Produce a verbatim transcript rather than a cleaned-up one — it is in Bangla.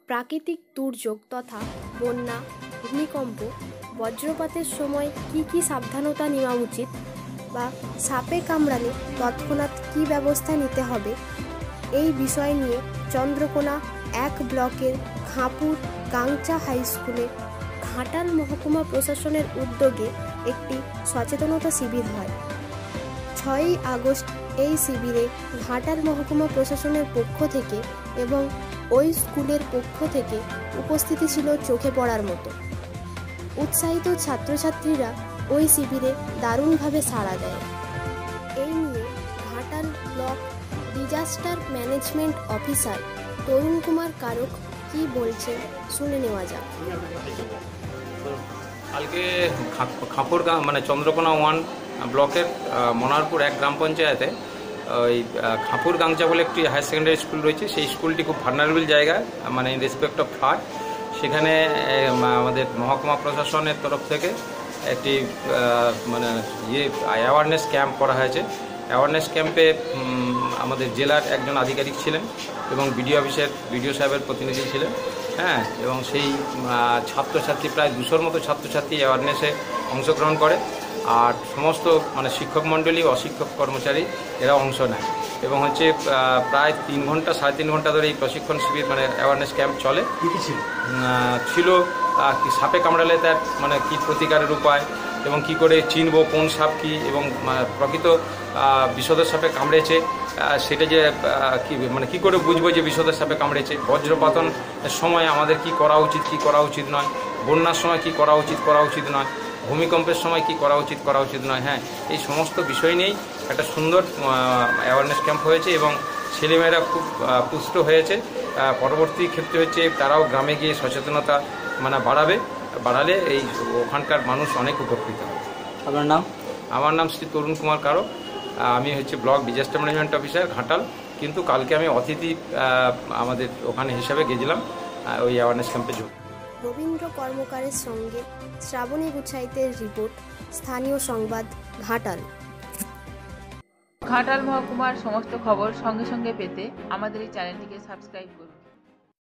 প্রাকৃতিক দুর্যোগ তথা বন্যা, ভূমিকম্প, বজ্রপাতের সময় কি কি সাবধানতা নেওয়া উচিত বা সাপে কামড়ালে তৎক্ষণাৎ কী ব্যবস্থা নিতে হবে, এই বিষয় নিয়ে চন্দ্রকোনা এক ব্লকের খাঁপুর গাংচা হাই স্কুলে ঘাটাল মহকুমা প্রশাসনের উদ্যোগে একটি সচেতনতা শিবির হয়। ছয়ই আগস্ট এই শিবিরে ঘাটাল মহকুমা প্রশাসনের পক্ষ থেকে এবং ওই স্কুলের পক্ষ থেকে উপস্থিতি ছিল চোখে পড়ার মতো। উৎসাহিত ছাত্রছাত্রীরা ওই শিবিরে দারুণভাবে সাড়া দেয়। এই নিয়ে Ghatal block disaster management officer Tarun Kumar Karak কি বলছে শুনে নেওয়া যাক। কালকে খাঁপুর মানে চন্দ্রকোনা ওয়ান ব্লকের মনারপুর এক গ্রাম পঞ্চায়েতে ওই খাঁপুর গাংচা বলে একটি হায়ার সেকেন্ডারি স্কুল রয়েছে। সেই স্কুলটি খুব ভার্নারেবল জায়গায়, মানে ইন রেসপেক্ট অফ ফ্লাড। সেখানে আমাদের মহকুমা প্রশাসনের তরফ থেকে একটি মানে ইয়ে অ্যাওয়ারনেস ক্যাম্প করা হয়েছে। অ্যাওয়ারনেস ক্যাম্পে আমাদের জেলার একজন আধিকারিক ছিলেন এবং বিডিও অফিসের বিডিও সাহেবের প্রতিনিধি ছিলেন। হ্যাঁ, এবং সেই ছাত্রছাত্রী প্রায় দুশোর মতো ছাত্রছাত্রী অ্যাওয়ারনেসে অংশগ্রহণ করে। আর সমস্ত মানে শিক্ষক মণ্ডলী, অশিক্ষক কর্মচারী এরা অংশ নেয় এবং হচ্ছে প্রায় তিন ঘন্টা সাড়ে তিন ঘন্টা ধরে এই প্রশিক্ষণ শিবির মানে অ্যাওয়ারনেস ক্যাম্প চলে। কী কী ছিল ছিল কি সাপে কামড়ালে তার মানে কী প্রতিকারের উপায় এবং কি করে চিনব কোন সাপ কী এবং প্রকৃত বিষধর সাপে কামড়েছে সেটা যে কি মানে কী করে বুঝবো যে বিষধর সাপে কামড়েছে, বজ্রপাতনের সময় আমাদের কি করা উচিত কি করা উচিত নয়, বন্যার সময় কি করা উচিত করা উচিত নয়, ভূমিকম্পের সময় কি করা উচিত করা উচিত নয়। হ্যাঁ, এই সমস্ত বিষয় নিয়েই একটা সুন্দর অ্যাওয়ারনেস ক্যাম্প হয়েছে এবং ছেলেমেয়েরা খুব পুষ্ট হয়েছে। পরবর্তী ক্ষেত্রে হচ্ছে তারাও গ্রামে গিয়ে সচেতনতা মানে বাড়াবে, বাড়ালে এই ওখানকার মানুষ অনেক উপকৃত হবে। আপনার নাম? আমার নাম শ্রী তরুণ কুমার কারক। আমি হচ্ছে block disaster management officer Ghatal, কিন্তু কালকে আমি অতিথি আমাদের ওখানে হিসাবে গেছিলাম ওই অ্যাওয়ারনেস ক্যাম্পে যোগ। রবীন্দ্র কর্মকারের সঙ্গে শ্রাবণী গুছাইতের রিপোর্ট, স্থানীয় সংবাদ, ঘাটাল। ঘাটাল মহকুমার সমস্ত খবর সঙ্গে সঙ্গে পেতে আমাদের এই চ্যানেলটিকে সাবস্ক্রাইব করুন।